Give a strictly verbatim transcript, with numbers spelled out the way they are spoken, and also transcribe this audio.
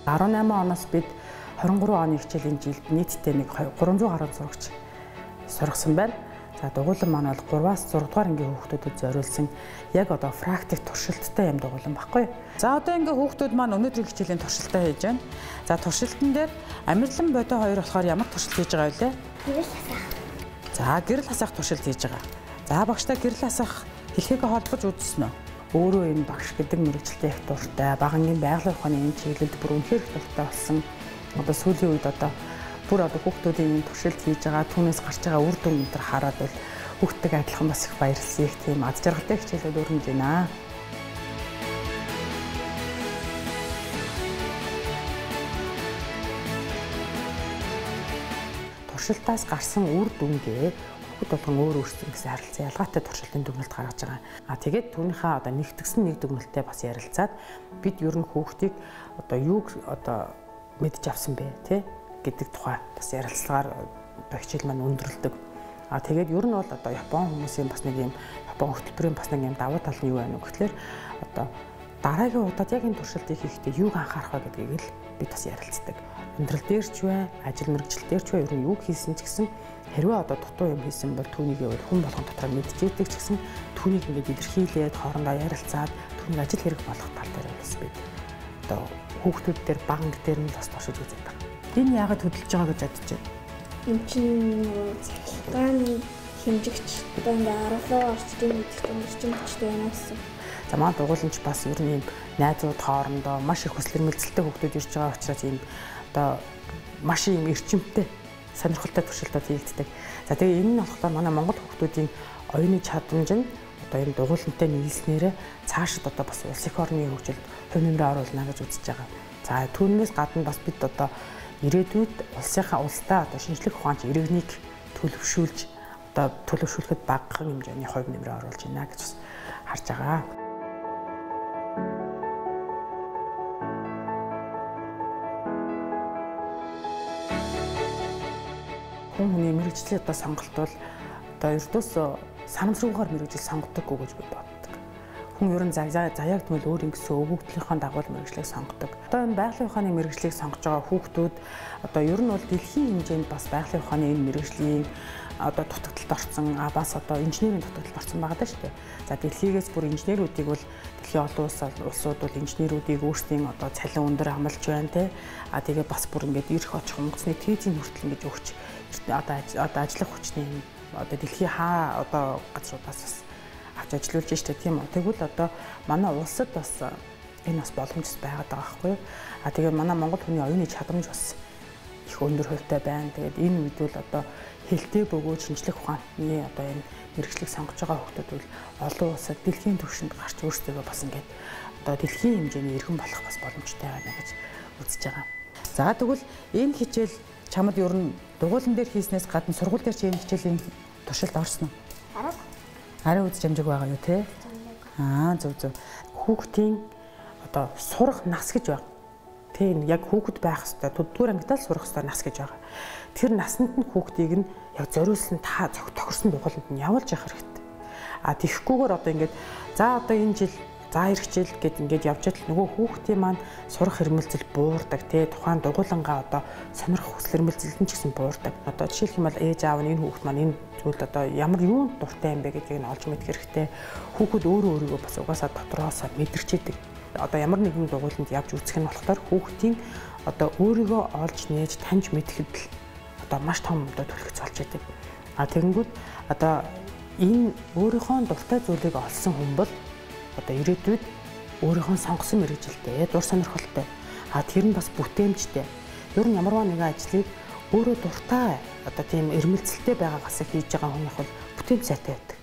арван аймаа оноос бид хорин гурван оны хичээлийн жилд нийтдээ нэг гурван зуун гаруй зурагч сургасан байна. За дугуйлан маань бол гурваас зураг дугаар ангийн хүүхдүүдэд зориулсан яг одоо практик туршилттай юм дугуйлан баггүй. За одоо ингээ хүүхдүүд маань өнөөдрийн хичээлийн туршилтаа хийж байна. За туршилтан дээр Амирлан Бодой хоёр болохоор ямар туршилт хийж байгаа вэ? Гэрэл хасах. За гэрэл хасах туршилт хийж байгаа. За багштай гэрэл хасах хэлхээгээ холбож үзсэн үү? Өөрөө энэ багш гэдэг мэргэжилтэд их дуртай, багангийн байгалийн ухааны энэ чиглэлд бүр үнэхээр их дуртай болсон. Одоо сүүлийн үед одоо бүр одоо хүүхдүүдийн туршилт хийж байгаа, түүнээс гарч байгаа үр дүн өнтер хараад бол хүүхдтэй адилхан бас их баярлсан их тийм аз жаргалтай хичээлүүд өрнөж байна. Туршилтаас гарсан үр дүнгээ хүүхд болгон өөр өөрсдөө гэсэн харилцан ялгаатай туршилтын дүгнэлт гаргаж байгаа. А тэгээд түүнийхээ одоо нэгтгсэн нэг дүгнэлттэй бас ярилцаад бид ер нь хүүхдийг одоо юуг одоо мэдж авсан бэ тий гэдэг тухай бас ярилцлагаар хичээл маань өндөрлөдөг. А тэгээд ер нь бол одоо Япон хүмүүсийн бас нэг юм Япон хөтөлбөрийн бас нэг юм давуу тал нь юу байна вэ гэхлээр одоо дараагийн удаад яг энэ туршилтыг хийхдээ юуг анхаарах вэ гэдгийг л бид бас ярилцдаг. Амьдрал дээр ч бай, ажил мэргэжил дээр ч бай ер нь юуг хийсэн ч гэсэн хэрвээ одоо дутуу юм хийсэн бол түүнийг хүн болгон дотор мэдчихэдэг ч гэсэн түүнийг ингээд илэрхийлээд хоорондоо ярилцаад түүнийг ажил хэрэг болгох тал дээр бас бид одоо хүүхдүүд дээр банк дээр нь бас туршиж үздэг. Энэ яагаад хөдөлж байгаа гэж бодож байна? Энд чинь цахилгааны хэмжигч одоо ингээ аргалуу орчдын мэддэг орчин хүчтэй байна гэсэн. За маань дугуйланч бас ер нь юм найзууд хоорондоо маш их хүсэл эрмэлзэлтэй хүүхдүүд ирж байгаа учраас ийм одоо маш юм эрчимтэй сонирхолтой туршилтууд хийгддэг. За тэгээ энэ нь болохоор манай Монгол хүүхдүүдийн оюуны чадамж нь одоо энэ дугуйлантай нийлснээрээ цаашид одоо бас улс их орны хөгжилд хувь нэмрээ оруулна гэж үзэж байгаа. За түүнээс гадна бас бид одоо ирээдүйд улсынхаа улстай одоо шинжлэх ухаанч иргэнийг төлөвшүүлж одоо төлөвшүүлэхэд багахан хэмжээний хувь нэмрээ оруулж байна гэж харж байгаа. Хүн хүний мэргэжлийн одоо сонголт бол одоо ердөөсөө санамсруугаар мэргэжил сонгодоггүй гэж би боддог. Хүн ер нь заяагдмал өөр ингэсэн өвөгдлийнхаа дагуу мэргэжлийг сонгодог. Одоо энэ байгалийн ухааны мэргэжлийг сонгож байгаа хүүхдүүд одоо ер нь бол дэлхийн хэмжээнд бас байгалийн ухааны энэ мэргэжлийн одоо дутагдалд орсон, а бас одоо инженерийн дутагдалд орсон байгаа даа шүү дээ. За дэлхийгээс бүр инженеруудыг бол дэлхийн олон улс улсууд бол инженеруудыг өөрсдийн одоо цалин өндөр амлаж байна те. А тэгээ бас бүр ингээд ирэх очих онгоцны тезийн хүртэл ингэж өгч одоо одоо ажиллах хүчний одоо дэлхийн хаа одоо газруудаас бас авч ажиллуулж штэ тийм үү. Тэгвэл одоо манай улсад бас энэ бас боломж байгаад байгаа байхгүй юу. А тэгээ манай Монгол хүний оюуны чадамж бас их өндөр хувьтай байна. Тэгээд энэ үед бол одоо хэлтэй бөгөөд шинжлэх ухааны одоо энэ мэргэжлийг сонгож байгаа хүмүүс бол олон улсад дэлхийн түвшинд гарч өөрсдөө бас ингээд одоо дэлхийн хэмжээний иргэн болох бас боломжтой байна гэж үзэж байгаа. За тэгвэл энэ хичээл чамд ер нь дугуйлан дээр хийснээс гадна сургууль дээр чи энэ хичээлийн туршилт орсон уу? Арга. Арай үз жамжиг байгаа юу те? Аа зөв зөв. Хүүхдийн одоо сурах нас гэж байна. Тийм яг хүүхэд байх хэвээр дөрөвдүгээр ангидаа сурах хэвээр нас гэж байгаа. Тэр наснд нь хүүхдийг нь яг зориулсан та тохирсон дугуйланд нь явуулж явах хэрэгтэй. А тийхгүйгээр одоо ингээд за одоо энэ жил за эх хичээл гэд ингээд явж идэл нөгөө хүүхдийн маань сурах хэрмэлзэл буурдаг тий тухайн дугуйлангаа одоо сонирхох хүсэл хэрмэлзэлд нь ч гэсэн буурдаг. Одоо жишээлх юм бол ээж аав нь энэ хүүхд маань энэ зүйлд одоо ямар юунд дуртай юм бэ гэдгийг нь олж мэдэх хэрэгтэй. Хүүхэд өөрөө өөрийгөө бас угаасаа дотроос мэдэрчээдэг. Одоо ямар нэгэн дугуйланд явж үзэх нь болохоор хүүхдийн одоо өөрийгөө олж нээж таньж мэдэхэд л одоо маш том одоо төлөвлөж болж идэг. А тэгэнгүүт одоо энэ өөрийнхөө дуртай зүйлийг олсон хүн бол одоо ирээдүйд өөрийнхөө сонгосон мэргэжилтэй дур сонирхолтой. А тэр нь бас бүтээмжтэй. Ер нь ямарваа нэгэн ажлыг өөрөө дуртай одоо тийм эрмэлзэлтэй байгаагаас хийж байгаа хүн бол бүтээмж сайтай байдаг.